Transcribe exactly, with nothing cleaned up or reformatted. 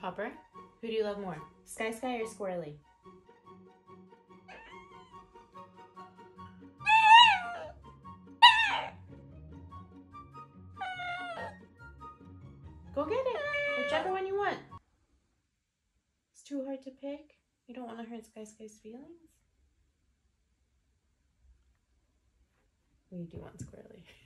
Hopper, who do you love more? Sky Sky or Squirrely? Go get it. Whichever one you want. It's too hard to pick. You don't want to hurt Sky Sky's feelings? Well, you do want Squirrely.